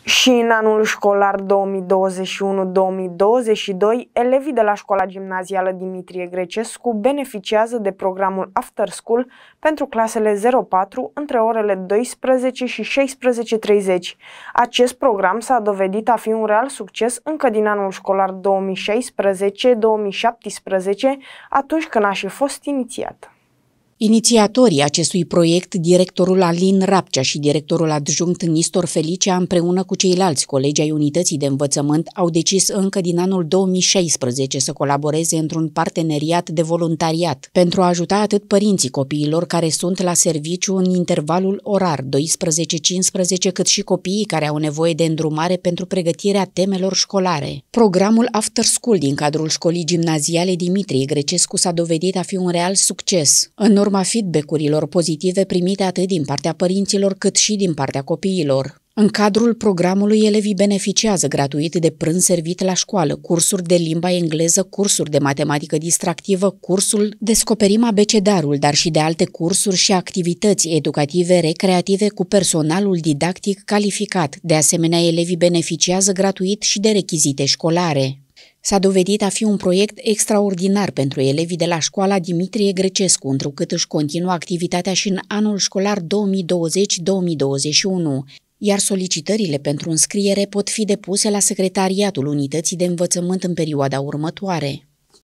Și în anul școlar 2021-2022, elevii de la școala gimnazială Dimitrie Grecescu beneficiază de programul After School pentru clasele 0-4 între orele 12 și 16:30. Acest program s-a dovedit a fi un real succes încă din anul școlar 2016-2017, atunci când a și fost inițiat. Inițiatorii acestui proiect, directorul Alin Rapcea și directorul adjunct Nistor Felicea, împreună cu ceilalți colegi ai unității de învățământ, au decis încă din anul 2016 să colaboreze într-un parteneriat de voluntariat pentru a ajuta atât părinții copiilor care sunt la serviciu în intervalul orar 12-15, cât și copiii care au nevoie de îndrumare pentru pregătirea temelor școlare. Programul After School din cadrul școlii gimnaziale Dimitrie Grecescu s-a dovedit a fi un real succes. În urma feedback-urilor pozitive primite atât din partea părinților cât și din partea copiilor. În cadrul programului, elevii beneficiază gratuit de prânz servit la școală, cursuri de limba engleză, cursuri de matematică distractivă, cursul Descoperim abecedarul, dar și de alte cursuri și activități educative recreative cu personalul didactic calificat. De asemenea, elevii beneficiază gratuit și de rechizite școlare. S-a dovedit a fi un proiect extraordinar pentru elevii de la școala Dimitrie Grecescu, întrucât își continuă activitatea și în anul școlar 2020-2021, iar solicitările pentru înscriere pot fi depuse la Secretariatul Unității de Învățământ în perioada următoare.